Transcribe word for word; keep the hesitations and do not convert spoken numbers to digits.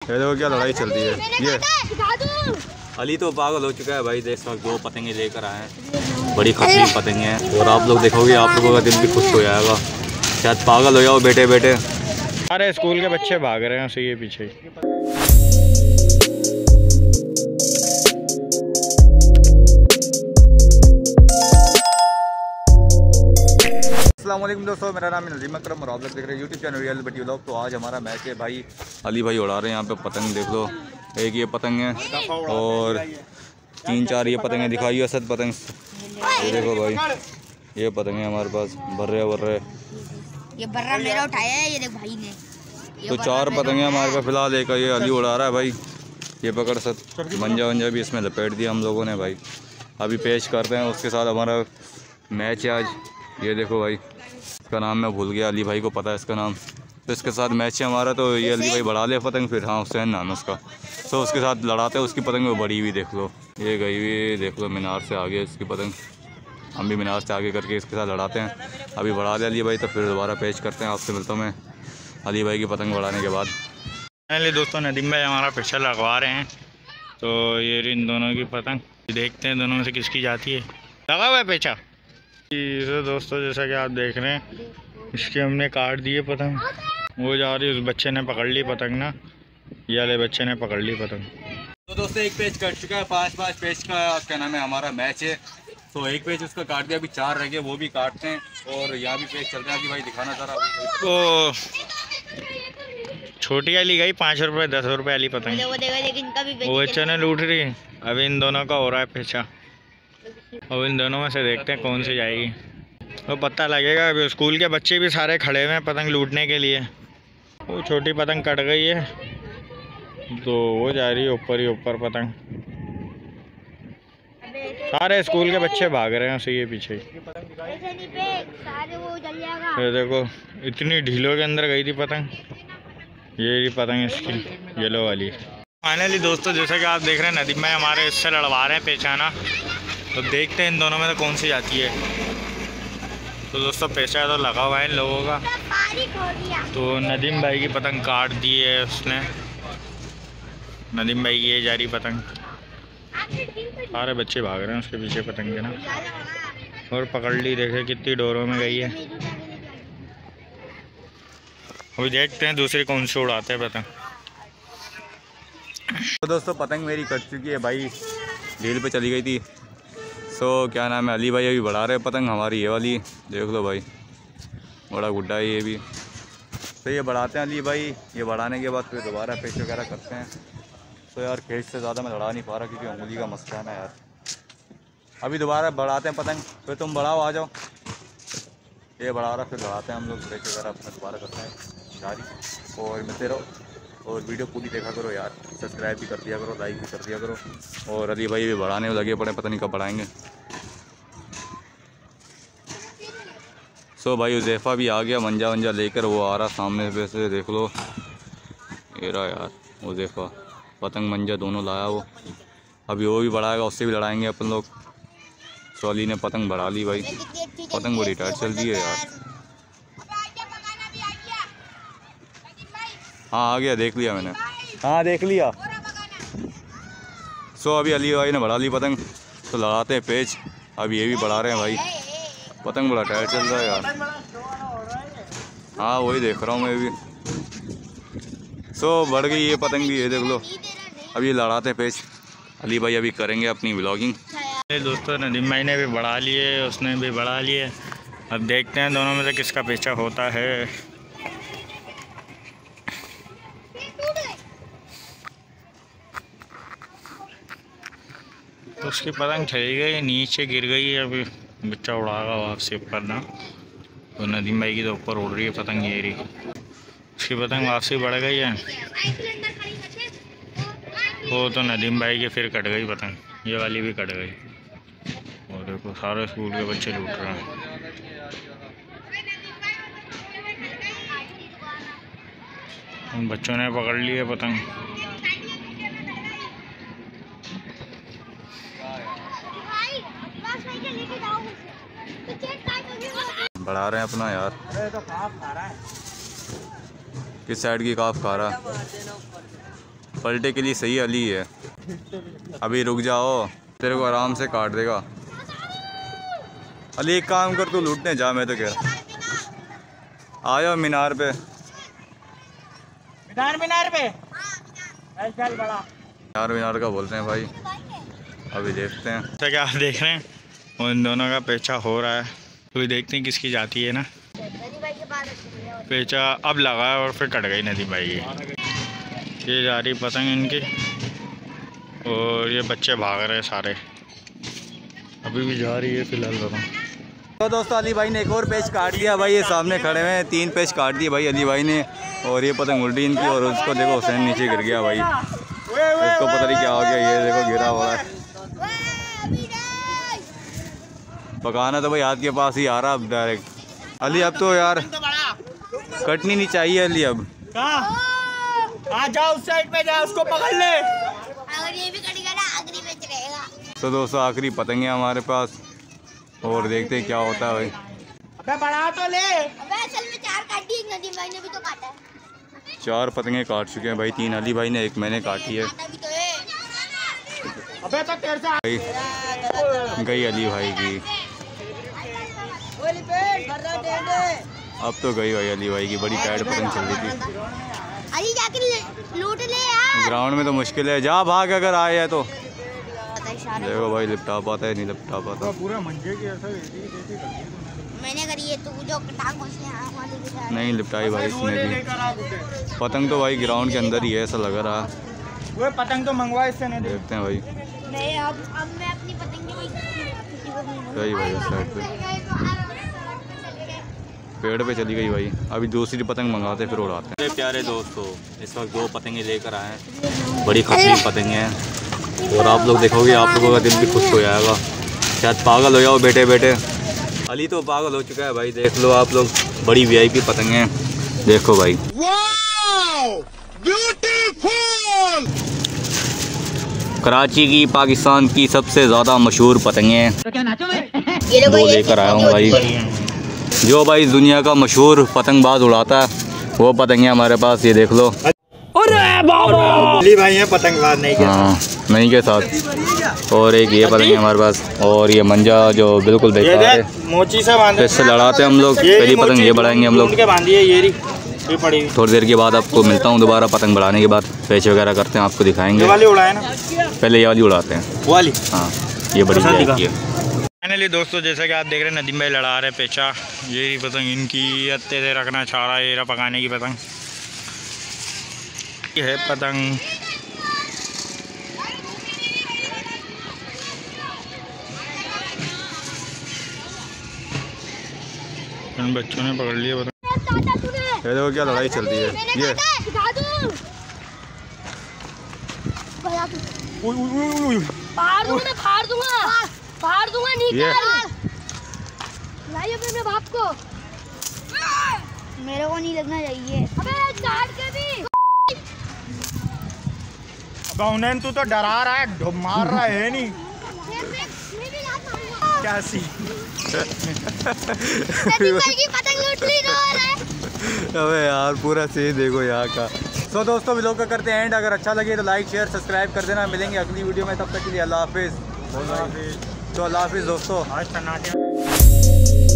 ये देखो क्या लड़ाई चल रही है। ये अली तो पागल हो चुका है भाई, देख सकते दो पतंगे लेकर आए हैं, बड़ी खतरनाक पतंगे हैं। और आप लोग देखोगे आप लोगों का दिल भी खुश हो जाएगा, शायद पागल हो जाओ बेटे बेटे। सारे स्कूल के बच्चे भाग रहे हैं उसी के पीछे। अस्सलाम वालेकुम दोस्तों, मेरा नाम है नजीम अकरम और आप लोग देख रहे हैं यूट्यूब चैनल रियल बटी व्लॉग। तो आज हमारा मैच है भाई, अली भाई उड़ा रहे हैं यहाँ पे पतंग। देख लो, एक ये पतंग है और तीन चार ये पतंग है, दिखाइए असद पतंग। ये देखो भाई, ये पतंग है हमारे पास, बर्रे बर्रे। ये बर्रा मेरा उठाया है, ये देख भाई ने। तो चार पतंगे हमारे पास फिलहाल, एक ये अली उड़ा रहा है भाई। ये पकड़ सद मंजा वंजा भी इसमें लपेट दिया हम लोगों ने भाई। अभी पेश करते हैं, उसके साथ हमारा मैच है आज। ये देखो भाई, इसका नाम मैं भूल गया, अली भाई को पता है इसका नाम। तो इसके साथ मैच है हमारा। तो ये अली भाई बढ़ा ले पतंग, फिर हाँ हुसैन नाम उसका। तो उसके साथ लड़ाते हैं, उसकी पतंग वो बड़ी हुई देख लो, ये गई हुई देख लो मीनार से आगे इसकी पतंग। हम भी मीनार से आगे करके इसके साथ लड़ाते हैं। अभी बढ़ा ले अली भाई, तो फिर दोबारा पेश करते हैं। आपसे मिलता हूँ मैं अली भाई की पतंग बढ़ाने के बाद। पहले दोस्तों नदीम भाई हमारा पिक्चर लगवा रहे हैं। तो ये इन दोनों की पतंग देखते हैं दोनों में से किसकी जाती है। लगा हुआ है पेचा। तो दोस्तों जैसा कि आप देख रहे हैं, इसके हमने काट दिए पतंग, वो जा रही है। उस बच्चे ने पकड़ ली पतंग ना, ये वाले बच्चे ने पकड़ ली पतंग। तो दोस्तों एक पेज कट चुका है, पाँच पाँच पेज का क्या नाम है हमारा मैच है। तो एक पेज उसका काट दिया, अभी चार रह गए, वो भी काटते हैं। और यहाँ भी पेज चल रहे हैं। अभी भाई दिखाना चाह रहा। तो छोटी वाली गई पाँच रुपये दस रुपये वाली पतंग, वो बच्चे ने लूट रही। अभी इन दोनों का हो रहा है पेचा। अब इन दोनों में से देखते हैं कौन सी जाएगी, तो पता लगेगा। अभी स्कूल के बच्चे भी सारे खड़े हुए हैं पतंग लूटने के लिए। वो छोटी पतंग कट गई है, तो वो जा रही है ऊपर ही ऊपर पतंग। सारे स्कूल के बच्चे भाग रहे हैं उसी के पीछे। ये देखो इतनी ढीलों के अंदर गई थी पतंग। ये पतंग इसकी येलो वाली। फाइनली दोस्तों जैसा कि आप देख रहे हैं, नदीम भाई हमारे इससे लड़वा रहे हैं पेचाना। तो देखते हैं इन दोनों में तो कौन सी जाती है। तो दोस्तों पेचा तो लगा हुआ है इन लोगों का। तो नदीम भाई की पतंग काट दी है उसने। नदीम भाई की ये जा रही पतंग, सारे बच्चे भाग रहे हैं उसके पीछे पतंग के ना। और पकड़ ली, देखे कितनी डोरों में गई है। अभी देखते हैं दूसरी कौन सी उड़ाते हैं पतंग। तो दोस्तों पतंग मेरी कट चुकी है भाई, ढील पे चली गई थी। सो क्या नाम है, अली भाई अभी बढ़ा रहे पतंग हमारी, ये वाली देख लो भाई, बड़ा गुड्डा है ये भी। तो ये बढ़ाते हैं अली भाई, ये बढ़ाने के बाद फिर दोबारा पेश वगैरह करते हैं। तो यार खेच से ज़्यादा मैं लड़ा नहीं पा रहा क्योंकि उंगली का मसला है ना यार। अभी दोबारा बढ़ाते हैं पतंग, फिर तुम बढ़ाओ आ जाओ। ये बढ़ा रहा, फिर बढ़ाते हैं हम लोग, पेश वगैरह अपना दोबारा करते हैं जारी। और मिलते रहो और वीडियो पूरी देखा करो यार, सब्सक्राइब भी कर दिया करो, लाइक भी कर दिया करो। और अली भाई भी बढ़ाने में लगे पड़े, पता नहीं कब बढ़ाएंगे। सो भाई उज़ैफ़ा भी आ गया मंजा वंजा लेकर, वो आ रहा सामने पे से देख लो। ये रहा यार उज़ैफ़ा, पतंग मंजा दोनों लाया वो। अभी वो भी बढ़ाएगा, उससे भी लड़ाएंगे अपन लोग। सो अली ने पतंग बढ़ा ली भाई, पतंग बड़ी टाइट चल रही है यार। हाँ आ गया, देख लिया मैंने, हाँ देख लिया। सो अभी अली भाई ने बढ़ा ली पतंग, तो लगाते हैं पेच। अब ये भी बढ़ा रहे हैं भाई, पतंग बड़ा टाइट चल रहा है यार। हाँ वही देख रहा हूँ मैं भी। सो बढ़ गई ये पतंग भी, ये देख लो। अब ये लड़ाते हैं पेच, अली भाई अभी करेंगे अपनी व्लॉगिंग। दोस्तों नदीम भाई ने भी बढ़ा लिए, उसने भी बढ़ा लिए। अब देखते हैं दोनों में से किसका पेचा होता है। तो उसकी पतंग चली गई, नीचे गिर गई। अभी बच्चा उड़ागा वापसी ऊपर ना। तो नदीम भाई की तो ऊपर उड़ रही है पतंग, ये रही उसकी पतंग वापसी बढ़ गई है। वो तो नदीम भाई की फिर कट गई पतंग, ये वाली भी कट गई। और देखो सारे स्कूल के बच्चे लूट रहे हैं। उन बच्चों ने पकड़ ली है पतंग। बढ़ा रहे हैं अपना यार। किस साइड की काफ खा रहा है? पलटे के लिए सही अली है। अभी रुक जाओ, तेरे को आराम से काट देगा। अली एक काम कर, तू लूटने जा, मैं तो कह रहा आ जाओ मीनार पे। मीनार मीनार पे चल बड़ा मीनार मीनार का बोलते हैं भाई। अभी देखते हैं। तो क्या आप देख रहे हैं, उन दोनों का पेचा हो रहा है। तो देखते हैं किसकी जाती है ना। पेचा अब लगा है और फिर कट गई नदी भाई की। ये जा रही पतंग इनकी और ये बच्चे भाग रहे हैं सारे। अभी भी जा रही है फिलहाल पतंग। तो दोस्तों अली भाई ने एक और पेच काट लिया भाई। ये सामने खड़े हुए हैं, तीन पेच काट दिए भाई अली भाई ने। और ये पतंग उल्टी इनकी और उसको देखो हुसैन नीचे गिर गया भाई। उसको पता नहीं क्या हो गया, ये देखो गिरा हुआ है। पकाना तो भाई हाथ के पास ही आ रहा अब डायरेक्ट। अली अब तो यार कटनी नहीं चाहिए अली अब। आ जाओ उस साइड पे जा, उसको पकड़ ले। अगर ये भी कटेगा ना आखिरी में रहेगा। तो दोस्तों आखिरी पतंग है हमारे पास और देखते हैं क्या होता है भाई। अबे बढ़ा तो ले। अबे असल में चार काटी, एक नदीम भाई ने भी तो काटा है। चार पतंगे काट चुके हैं भाई, तीन अली भाई ने, एक मैंने काटी है। काटा भी तो है। अबे तो तेरे से भाई गई अली भाई की, अब तो गई भाई अली भाई की। बड़ी टाइट पतंग चल रही थी। अली जाके लूट ले यार। ग्राउंड में तो मुश्किल है, जा भाग अगर आए है तो। पता इशारा देखो भाई लिपटा पाता है नहीं लिपटा पाता। पूरा मंजे की ऐसा मैंने करी है, तू जो टांग घोंसले हां वाले के साथ नहीं लिपटाई भाई इसने भी। पतंग तो भाई ग्राउंड के अंदर ही है ऐसा लग रहा है। वो पतंग तो मंगवा इससे नहीं। देखते हैं भाई। नहीं अब अब मैं अपनी पतंग की किसी को नहीं गई भाई उस साइड पे, पेड़ पे चली गई भाई। अभी दूसरी पतंग मंगाते फिर उड़ाते हैं। मेरे प्यारे दोस्तों इस वक्त दो पतंगे लेकर आए हैं, बड़ी खतरनाक पतंगे हैं। और आप लोग देखोगे आप लोगों का दिल भी खुश हो जाएगा। शायद पागल हो जाओ बेटे बेटे। अली तो पागल हो चुका है भाई, देख लो आप लोग। बड़ी वीआईपी पतंगे हैं, देखो भाई। ब्यूटीफुल। कराची की पाकिस्तान की सबसे ज़्यादा मशहूर पतंगे हैं, दो लेकर आया हूँ भाई। जो भाई दुनिया का मशहूर पतंगबाज उड़ाता है वो पतंगे हमारे पास, ये देख लो। अली भाई है पतंगबाज नहीं के हाँ नहीं के साथ। और एक ये पतंग है हमारे पास, और ये मंजा जो बिल्कुल बेकार है, मोची से बांधे। इससे लड़ाते हैं हम लोग। पहली पतंग ये बढ़ाएंगे हम लोग। थोड़ी देर के बाद आपको मिलता हूँ दोबारा। पतंग बढ़ाने के बाद पेच वगैरह करते हैं, आपको दिखाएंगे। वाली उड़ाए ना, पहले ये वाली उड़ाते हैं। वो वाली हाँ ये बड़ी है। फाइनली दोस्तों जैसा कि आप देख रहे हैं नदीम भाई लड़ा रहे पेचा। ये पतंग इनकी अच्छे से रखना चाह रहा है। ये पकाने की पतंग ये है पतंग। इन बच्चों ने पकड़ लिया पतंग। ये देखो क्या लड़ाई चल रही है। ये फाड़ दूंगा, फाड़ दूंगा, फाड़ दूंगा नीचे। लाइए अपने बाप को, मेरे को नहीं लगना चाहिए। अबे चाट के भी। उन्हें तू तो डरा रहा है, ढो मार रहा है नहीं क्या सी। पतंग लूट ली तो अबे यार पूरा सीन देखो यहाँ का। सो दोस्तों वीडियो का करते हैं एंड। अगर अच्छा लगे तो लाइक शेयर सब्सक्राइब कर देना। मिलेंगे अगली वीडियो में, तब तक के लिए अल्लाह हाफिज़। तो अल्लाह हाफिज़ दोस्तों। आज